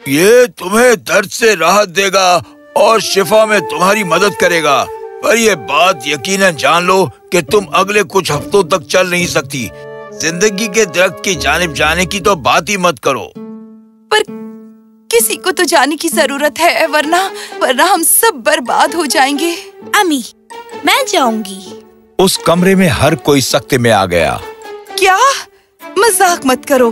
ये तुम्हें दर्द से राहत देगा और शिफा में तुम्हारी मदद करेगा, पर ये बात यकीनन जान लो कि तुम अगले कुछ हफ्तों तक चल नहीं सकती। जिंदगी के दरख्त की जानिब जाने की तो बात ही मत करो। पर किसी को तो जाने की जरूरत है, वरना हम सब बर्बाद हो जाएंगे। अम्मी, मैं जाऊंगी। उस कमरे में हर कोई सख्ते में आ गया। क्या? मजाक मत करो।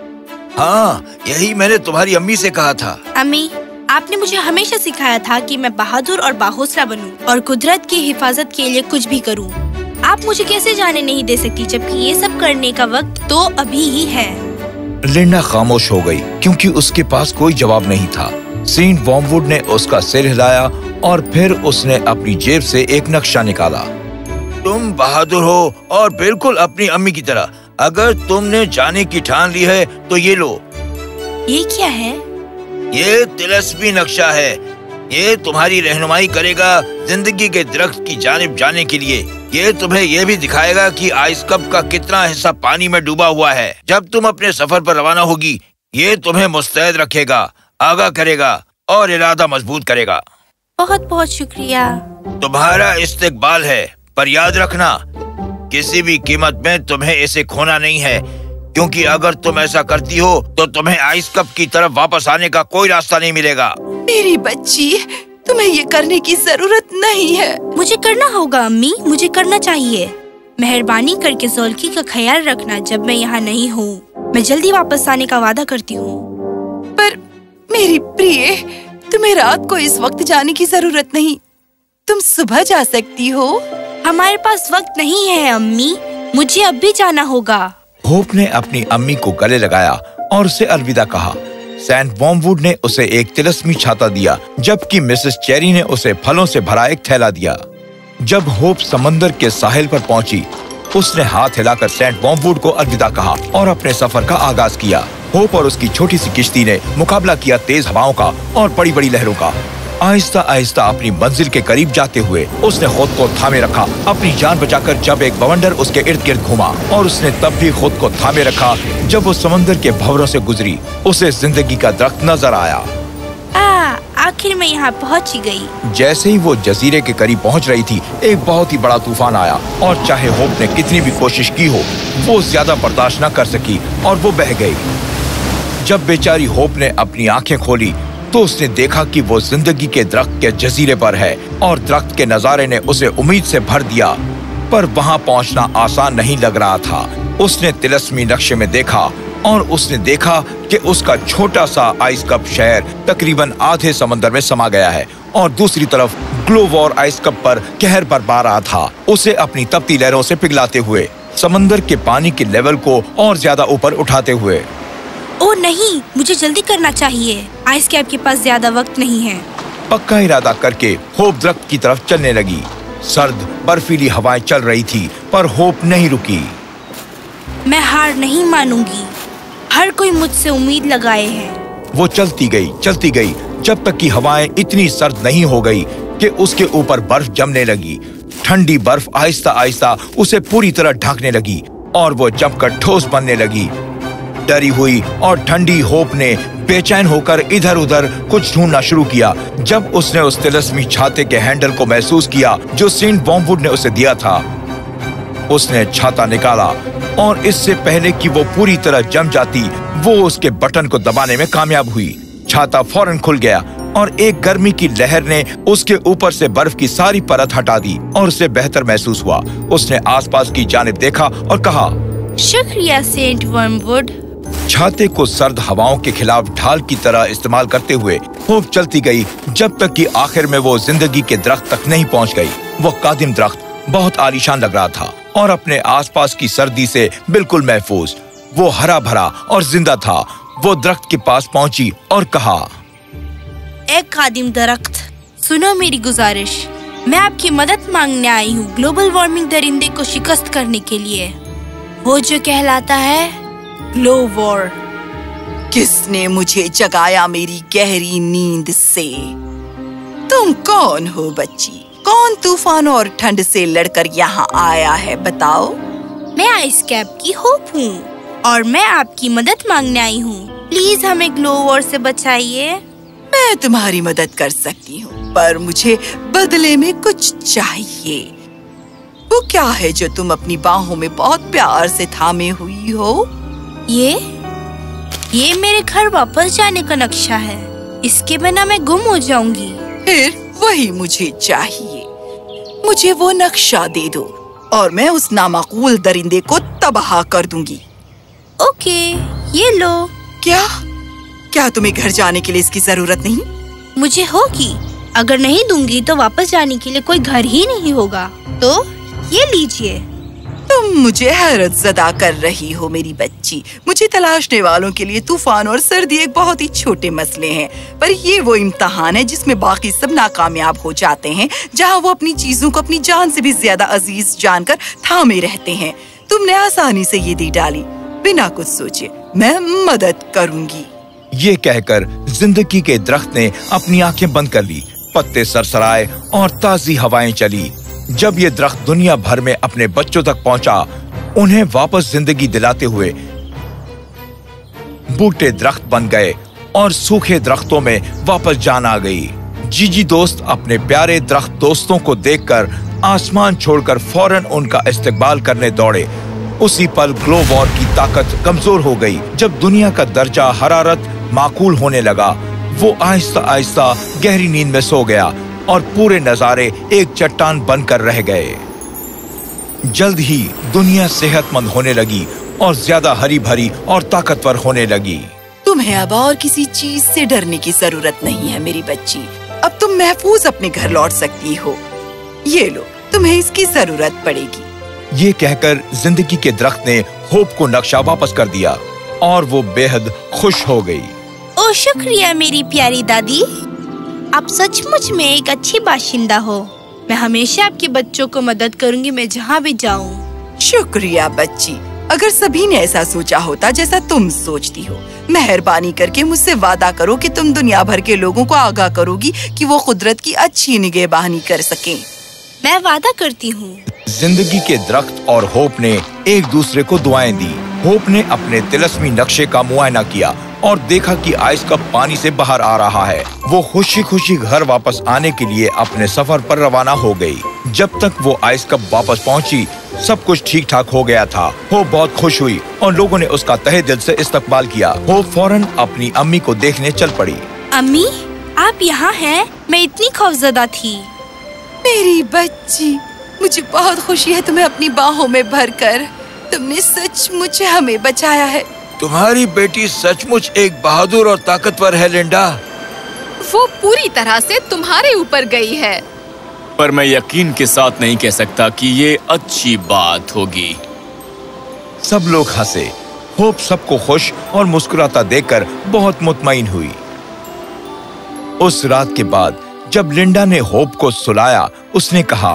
हाँ, यही मैंने तुम्हारी अम्मी से कहा था। अम्मी, आपने मुझे हमेशा सिखाया था कि मैं बहादुर और बाहौसला बनूं और कुदरत की हिफाजत के लिए कुछ भी करूं। आप मुझे कैसे जाने नहीं दे सकती, जबकि ये सब करने का वक्त तो अभी ही है। लिंडा खामोश हो गई क्योंकि उसके पास कोई जवाब नहीं था। सेंट वॉर्मवुड ने उसका सिर हिलाया और फिर उसने अपनी जेब से एक नक्शा निकाला। तुम बहादुर हो और बिल्कुल अपनी अम्मी की तरह। अगर तुमने जाने की ठान ली है तो ये लो। ये क्या है? ये तिलस्मी नक्शा है। ये तुम्हारी रहनुमाई करेगा जिंदगी के दरख्त की जानिब जाने के लिए। ये तुम्हें ये भी दिखाएगा कि आइस कप का कितना हिस्सा पानी में डूबा हुआ है। जब तुम अपने सफर पर रवाना होगी, ये तुम्हें मुस्तैद रखेगा, आगाह करेगा और इरादा मजबूत करेगा। बहुत बहुत शुक्रिया। तुम्हारा इस्तकबाल है, पर याद रखना किसी भी कीमत में तुम्हें इसे खोना नहीं है, क्योंकि अगर तुम ऐसा करती हो तो तुम्हें आइस कप की तरफ वापस आने का कोई रास्ता नहीं मिलेगा। मेरी बच्ची, तुम्हें ये करने की जरूरत नहीं है। मुझे करना होगा अम्मी, मुझे करना चाहिए। मेहरबानी करके ज़ोल्की का ख्याल रखना जब मैं यहाँ नहीं हूँ। मैं जल्दी वापस आने का वादा करती हूँ। पर मेरी प्रिय, तुम्हें रात को इस वक्त जाने की जरूरत नहीं। तुम सुबह जा सकती हो। हमारे पास वक्त नहीं है अम्मी, मुझे अब भी जाना होगा। होप ने अपनी अम्मी को गले लगाया और उसे अलविदा कहा। सेंट वॉर्मवुड ने उसे एक तिलस्मी छाता दिया, जबकि मिसेस चेरी ने उसे फलों से भरा एक थैला दिया। जब होप समंदर के साहिल पर पहुंची, उसने हाथ हिलाकर सेंट वॉर्मवुड को अलविदा कहा और अपने सफर का आगाज किया। होप और उसकी छोटी सी किश्ती ने मुकाबला किया तेज हवाओं का और बड़ी बड़ी लहरों का। आहिस्ता आहिस्ता अपनी मंजिल के करीब जाते हुए उसने खुद को थामे रखा, अपनी जान बचाकर जब एक बवंडर उसके इर्द गिर्द घूमा, और उसने तब भी खुद को थामे रखा जब वो समंदर के भंवरों से गुजरी। उसे जिंदगी का दरख्त नजर आया। आखिर मैं यहाँ पहुँच ही गई। जैसे ही वो जजीरे के करीब पहुँच रही थी, एक बहुत ही बड़ा तूफान आया और चाहे होप ने कितनी भी कोशिश की हो, वो ज्यादा बर्दाश्त न कर सकी और वो बह गई। जब बेचारी होप ने अपनी आंखें खोली तो उसने देखा कि वो जिंदगी के दरख्त के जजीरे पर है और दरख्त के नजारे ने उसे उम्मीद से भर दिया, पर वहां पहुंचना आसान नहीं लग रहा था। उसने तिलस्मी नक्शे में देखा और उसने देखा कि उसका छोटा सा आइस कप शहर तकरीबन आधे समंदर में समा गया है और दूसरी तरफ ग्लोवॉर आइस कप पर कहर बरपा रहा था, उसे अपनी तपती लहरों से पिघलाते हुए, समंदर के पानी के लेवल को और ज्यादा ऊपर उठाते हुए। ओह नहीं, मुझे जल्दी करना चाहिए। आइस कैप के पास ज्यादा वक्त नहीं है। पक्का इरादा करके होप दरख्त की तरफ चलने लगी। सर्द बर्फीली हवाएं चल रही थी, पर होप नहीं रुकी। मैं हार नहीं मानूंगी। हर कोई मुझसे उम्मीद लगाए हैं। वो चलती गई जब तक कि हवाएं इतनी सर्द नहीं हो गई कि उसके ऊपर बर्फ जमने लगी। ठंडी बर्फ आहिस्ता आहिस्ता उसे पूरी तरह ढकने लगी और वो जमकर ठोस बनने लगी। डरी हुई और ठंडी होप ने बेचैन होकर इधर उधर कुछ ढूंढना शुरू किया। जब उसने उस तिलस्मी छाते के हैंडल को महसूस किया जो सेंट वॉर्मवुड ने उसे दिया था, उसने छाता निकाला और इससे पहले कि वो पूरी तरह जम जाती, वो उसके बटन को दबाने में कामयाब हुई। छाता फौरन खुल गया और एक गर्मी की लहर ने उसके ऊपर से बर्फ की सारी परत हटा दी और उसे बेहतर महसूस हुआ। उसने आसपास की जानिब देखा और कहा, शुक्रिया सेंट वॉर्मवुड। छाते को सर्द हवाओं के खिलाफ ढाल की तरह इस्तेमाल करते हुए होप चलती गई जब तक कि आखिर में वो जिंदगी के दरख्त तक नहीं पहुंच गई। वो कादिम दरख्त बहुत आलीशान लग रहा था और अपने आसपास की सर्दी से बिल्कुल महफूज। वो हरा भरा और जिंदा था। वो दरख्त के पास पहुंची और कहा, एक कादिम दरख्त, सुनो मेरी गुजारिश। मैं आपकी मदद मांगने आई हूँ ग्लोबल वार्मिंग दरिंदे को शिकस्त करने के लिए, वो जो कहलाता है ग्लोवॉर। किसने मुझे जगाया मेरी गहरी नींद से? तुम कौन हो बच्ची? कौन तूफान और ठंड से लड़कर यहाँ आया है, बताओ? मैं आइस कैप की होप हूँ और मैं आपकी मदद मांगने आई हूँ। प्लीज हमें ग्लो वॉर से बचाइए। मैं तुम्हारी मदद कर सकती हूँ, पर मुझे बदले में कुछ चाहिए। वो क्या है जो तुम अपनी बाहों में बहुत प्यार से थामे हुई हो? ये मेरे घर वापस जाने का नक्शा है। इसके बिना मैं गुम हो जाऊंगी। फिर वही मुझे चाहिए। मुझे वो नक्शा दे दो और मैं उस नामाकूल दरिंदे को तबाह कर दूंगी। ओके, ये लो। क्या तुम्हें घर जाने के लिए इसकी जरूरत नहीं? मुझे होगी। अगर नहीं दूंगी तो वापस जाने के लिए कोई घर ही नहीं होगा। तो ये लीजिए। तुम मुझे हैरत ज़दा कर रही हो मेरी बच्ची। मुझे तलाशने वालों के लिए तूफान और सर्दी एक बहुत ही छोटे मसले हैं, पर ये वो इम्तहान है जिसमें बाकी सब नाकामयाब हो जाते हैं, जहाँ वो अपनी चीजों को अपनी जान से भी ज्यादा अजीज जानकर थामे रहते हैं। तुमने आसानी से ये दी डाली, बिना कुछ सोचे। मैं मदद करूँगी। ये कहकर जिंदगी के दरख्त ने अपनी आंखें बंद कर ली। पत्ते सरसराए और ताजी हवाएं चली। जब ये दरख्त दुनिया भर में अपने बच्चों तक पहुंचा, उन्हें वापस जिंदगी दिलाते हुए बूटे दरख्त बन गए और सूखे दरख्तों में वापस जान आ गई। जीजी दोस्त अपने प्यारे दरख्त दोस्तों को देखकर आसमान छोड़कर फौरन उनका इस्तकबाल करने दौड़े। उसी पल ग्लो वॉर की ताकत कमजोर हो गई। जब दुनिया का दर्जा हरारत माकूल होने लगा, वो आहिस्ता आहिस्ता गहरी नींद में सो गया और पूरे नजारे एक चट्टान बनकर रह गए। जल्द ही दुनिया सेहतमंद होने लगी और ज्यादा हरी भरी और ताकतवर होने लगी। तुम्हें अब और किसी चीज से डरने की जरूरत नहीं है मेरी बच्ची। अब तुम महफूज अपने घर लौट सकती हो। ये लो, तुम्हें इसकी जरूरत पड़ेगी। ये कहकर जिंदगी के दरख्त ने होप को नक्शा वापस कर दिया और वो बेहद खुश हो गई। ओ शुक्रिया मेरी प्यारी दादी, आप सचमुच में एक अच्छी बाशिंदा हो। मैं हमेशा आपके बच्चों को मदद करूंगी, मैं जहाँ भी जाऊँ। शुक्रिया बच्ची। अगर सभी ने ऐसा सोचा होता जैसा तुम सोचती हो, मेहरबानी करके मुझसे वादा करो कि तुम दुनिया भर के लोगों को आगाह करोगी कि वो कुदरत की अच्छी निगहबानी कर सकें। मैं वादा करती हूँ। जिंदगी के दरख्त और होप ने एक दूसरे को दुआएं दी। होप ने अपने तिलस्मी नक्शे का मुआयना किया और देखा कि आइस कप पानी से बाहर आ रहा है। वो खुशी खुशी घर वापस आने के लिए अपने सफर पर रवाना हो गई। जब तक वो आइस कप वापस पहुंची, सब कुछ ठीक ठाक हो गया था। होप बहुत खुश हुई और लोगों ने उसका तहे दिल से इस्तकबाल किया। होप फौरन अपनी अम्मी को देखने चल पड़ी। अम्मी, आप यहाँ हैं? मैं इतनी खौफजदा थी। मेरी बच्ची, मुझे बहुत खुशी है तुम्हें अपनी बाहों में भरकर। तुमने सचमुच हमें बचाया है। तुम्हारी बेटी सचमुच एक बहादुर और ताकतवर है लिंडा। वो पूरी तरह से तुम्हारे ऊपर गई है। पर मैं यकीन के साथ नहीं कह सकता कि ये अच्छी बात होगी। सब लोग हंसे। होप सबको खुश और मुस्कुराता देखकर बहुत मुतमईन हुई। उस रात के बाद जब लिंडा ने होप को सुलाया, उसने कहा,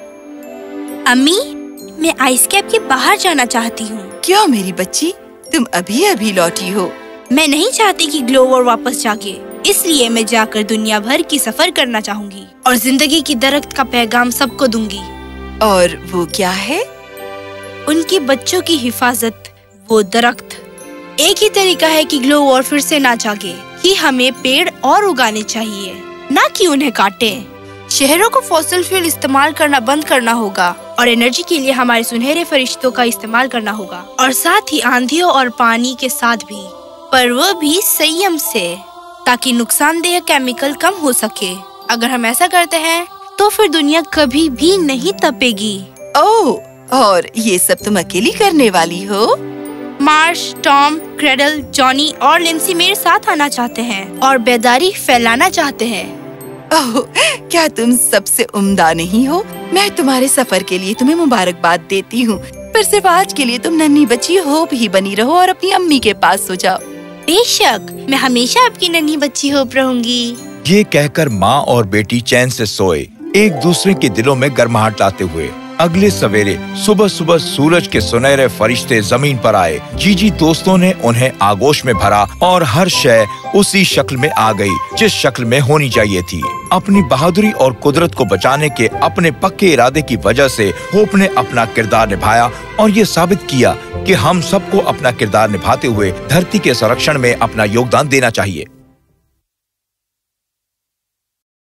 अम्मी, मैं आइस कैप के बाहर जाना चाहती हूँ। क्यों मेरी बच्ची, तुम अभी अभी लौटी हो? मैं नहीं चाहती कि ग्लो वॉर वापस जागे, इसलिए मैं जाकर दुनिया भर की सफर करना चाहूँगी और जिंदगी की दरख्त का पैगाम सबको दूंगी। और वो क्या है? उनके बच्चों की हिफाजत। वो दरख्त। एक ही तरीका है कि ग्लो वॉर फिर से ना जागे कि हमें पेड़ और उगाने चाहिए, ना कि उन्हें काटे। शहरों को फॉसिल फ्यूल इस्तेमाल करना बंद करना होगा और एनर्जी के लिए हमारे सुनहरे फरिश्तों का इस्तेमाल करना होगा, और साथ ही आंधियों और पानी के साथ भी, पर वो भी संयम से, ताकि नुकसानदेह केमिकल कम हो सके। अगर हम ऐसा करते हैं तो फिर दुनिया कभी भी नहीं तपेगी। ओह, और ये सब तुम अकेली करने वाली हो? मार्श, टॉम, क्रेडल, जॉनी और लिंसी मेरे साथ आना चाहते हैं और बेदारी फैलाना चाहते हैं। ओह, क्या तुम सबसे उम्दा नहीं हो? मैं तुम्हारे सफर के लिए तुम्हें मुबारकबाद देती हूँ, पर सिर्फ आज के लिए तुम नन्ही बच्ची होप ही बनी रहो और अपनी अम्मी के पास सो जाओ। बेशक, मैं हमेशा आपकी नन्ही बच्ची होप रहूंगी। ये कहकर माँ और बेटी चैन से सोए, एक दूसरे के दिलों में गर्माहट लाते हुए। अगले सवेरे सुबह सुबह सूरज के सुनहरे फरिश्ते जमीन पर आए। जीजी दोस्तों ने उन्हें आगोश में भरा और हर शय उसी शक्ल में आ गई जिस शक्ल में होनी चाहिए थी। अपनी बहादुरी और कुदरत को बचाने के अपने पक्के इरादे की वजह से होप ने अपना किरदार निभाया और ये साबित किया कि हम सबको अपना किरदार निभाते हुए धरती के संरक्षण में अपना योगदान देना चाहिए।